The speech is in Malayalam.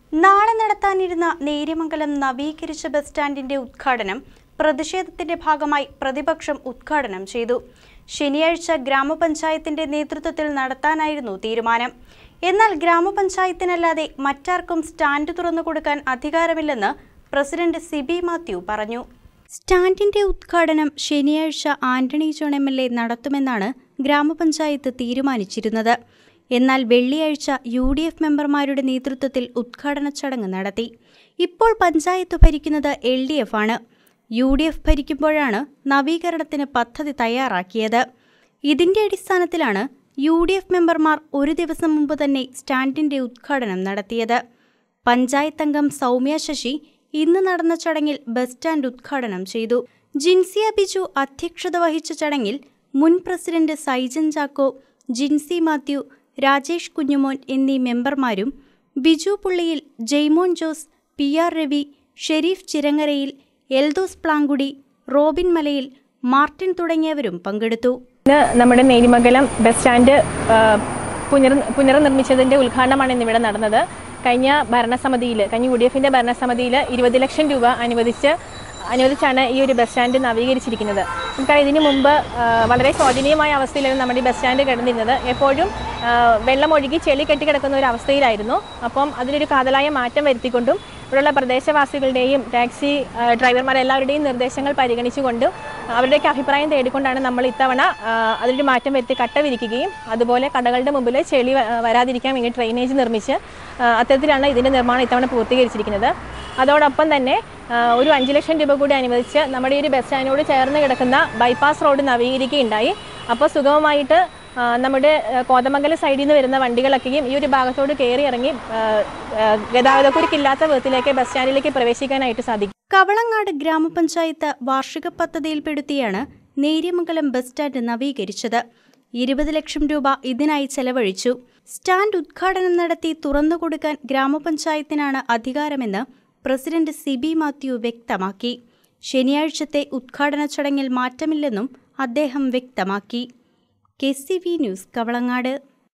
നാളെ നടത്താനിരുന്ന നേര്യമംഗലം നവീകരിച്ച ബസ് സ്റ്റാൻഡിന്റെ ഉദ്ഘാടനം പ്രതിഷേധത്തിന്റെ ഭാഗമായി പ്രതിപക്ഷം ഉദ്ഘാടനം ചെയ്തു. ശനിയാഴ്ച ഗ്രാമപഞ്ചായത്തിന്റെ നേതൃത്വത്തിൽ നടത്താനായിരുന്നു തീരുമാനം. എന്നാൽ ഗ്രാമപഞ്ചായത്തിനല്ലാതെ മറ്റാർക്കും സ്റ്റാൻഡ് തുറന്നുകൊടുക്കാൻ അധികാരമില്ലെന്ന് പ്രസിഡന്റ് സിബി മാത്യു പറഞ്ഞു. സ്റ്റാൻഡിന്റെ ഉദ്ഘാടനം ശനിയാഴ്ച ആന്റണി ജോൺ MLA നടത്തുമെന്നാണ് ഗ്രാമപഞ്ചായത്ത് തീരുമാനിച്ചിരുന്നത്. എന്നാൽ വെള്ളിയാഴ്ച UDF മെമ്പർമാരുടെ നേതൃത്വത്തിൽ ഉദ്ഘാടന ചടങ്ങ് നടത്തി. ഇപ്പോൾ പഞ്ചായത്ത് ഭരിക്കുന്നത് LDF ആണ്. UDF ഭരിക്കുമ്പോഴാണ് നവീകരണത്തിന് പദ്ധതി തയ്യാറാക്കിയത്. ഇതിന്റെ അടിസ്ഥാനത്തിലാണ് UDF മെമ്പർമാർ ഒരു ദിവസം മുമ്പ് തന്നെ സ്റ്റാൻഡിന്റെ ഉദ്ഘാടനം നടത്തിയത്. പഞ്ചായത്ത് അംഗം സൗമ്യ ശശി ഇന്ന് നടന്ന ചടങ്ങിൽ ബസ് സ്റ്റാൻഡ് ഉദ്ഘാടനം ചെയ്തു. ജിൻസിയ ബിജു അധ്യക്ഷത വഹിച്ച ചടങ്ങിൽ മുൻ പ്രസിഡന്റ് സൈജൻ ചാക്കോ, ജിൻസി മാത്യു, രാജേഷ് കുഞ്ഞുമോൻ എന്നീ മെമ്പർമാരും ബിജു പുള്ളിയിൽ, ജെയ്മോൻ ജോസ്, PR രവി, ഷെരീഫ് ചിരങ്ങരയിൽ, എൽദോസ് പ്ലാങ്കുടി, റോബിൻ മലയിൽ, മാർട്ടിൻ തുടങ്ങിയവരും പങ്കെടുത്തു. നമ്മുടെ നേര്യമംഗലം ബസ് സ്റ്റാൻഡ് പുനർനിർമ്മിച്ചതിൻ്റെ ഉദ്ഘാടനമാണ് ഇന്നിവിടെ നടന്നത്. കഴിഞ്ഞ UDF-ന്റെ ഭരണസമിതിയിൽ 20 ലക്ഷം രൂപ അനുവദിച്ചാണ് ഈ ഒരു ബസ് സ്റ്റാൻഡ് നവീകരിച്ചിരിക്കുന്നത്. നമുക്കറിയാം, ഇതിനു മുമ്പ് വളരെ ശോചനീയമായ അവസ്ഥയിലായിരുന്നു നമ്മുടെ ഈ ബസ് സ്റ്റാൻഡ് കിടന്നിരുന്നത്. എപ്പോഴും വെള്ളമൊഴുകി ചെളി കെട്ടിക്കിടക്കുന്ന ഒരു അവസ്ഥയിലായിരുന്നു. അപ്പം അതിലൊരു കാതലായ മാറ്റം വരുത്തിക്കൊണ്ടും ഇവിടെയുള്ള പ്രദേശവാസികളുടെയും ടാക്സി ഡ്രൈവർമാരെല്ലാവരുടെയും നിർദ്ദേശങ്ങൾ പരിഗണിച്ചുകൊണ്ടും അവരുടെയൊക്കെ അഭിപ്രായം തേടിക്കൊണ്ടാണ് നമ്മൾ ഇത്തവണ അതിലൊരു മാറ്റം വരുത്തി കട്ട വിരിക്കുകയും അതുപോലെ കടകളുടെ മുമ്പിൽ ചെളി വരാതിരിക്കാൻ വേണ്ടി ഡ്രെയിനേജ് നിർമ്മിച്ച് അത്തരത്തിലാണ് ഇതിൻ്റെ നിർമ്മാണം ഇത്തവണ പൂർത്തീകരിച്ചിരിക്കുന്നത്. അതോടൊപ്പം തന്നെ ഒരു 5 ലക്ഷം രൂപ കൂടി അനുവദിച്ച് നമ്മുടെ ഈ ഒരു ബസ് സ്റ്റാൻഡിനോട് ചേർന്ന് കിടക്കുന്ന ബൈപ്പാസ് റോഡ് നവീകരിക്കുകയുണ്ടായി. അപ്പോൾ സുഗമമായിട്ട് നമ്മുടെ കോതമംഗലം സൈഡിൽ നിന്ന് വരുന്ന വണ്ടികളൊക്കെയും ഈ ഒരു ഭാഗത്തോട് കയറി ഇറങ്ങി ഗതാഗതക്കുരുക്കില്ലാത്ത വിധത്തിലേക്ക് ബസ് സ്റ്റാൻഡിലേക്ക് പ്രവേശിക്കാനായിട്ട് സാധിക്കും. കവളങ്ങാട് ഗ്രാമപഞ്ചായത്ത് വാർഷിക പദ്ധതിയിൽപ്പെടുത്തിയാണ് നേര്യമംഗലം ബസ് സ്റ്റാൻഡ് നവീകരിച്ചത്. 20 ലക്ഷം രൂപ ഇതിനായി ചെലവഴിച്ചു. സ്റ്റാൻഡ് ഉദ്ഘാടനം നടത്തി തുറന്നുകൊടുക്കാൻ ഗ്രാമപഞ്ചായത്തിനാണ് അധികാരമെന്ന് പ്രസിഡന്റ് സിബി മാത്യു വ്യക്തമാക്കി. ശനിയാഴ്ചത്തെ ഉദ്ഘാടന ചടങ്ങിൽ മാറ്റമില്ലെന്നും അദ്ദേഹം വ്യക്തമാക്കി. KCV news, Kavalangad.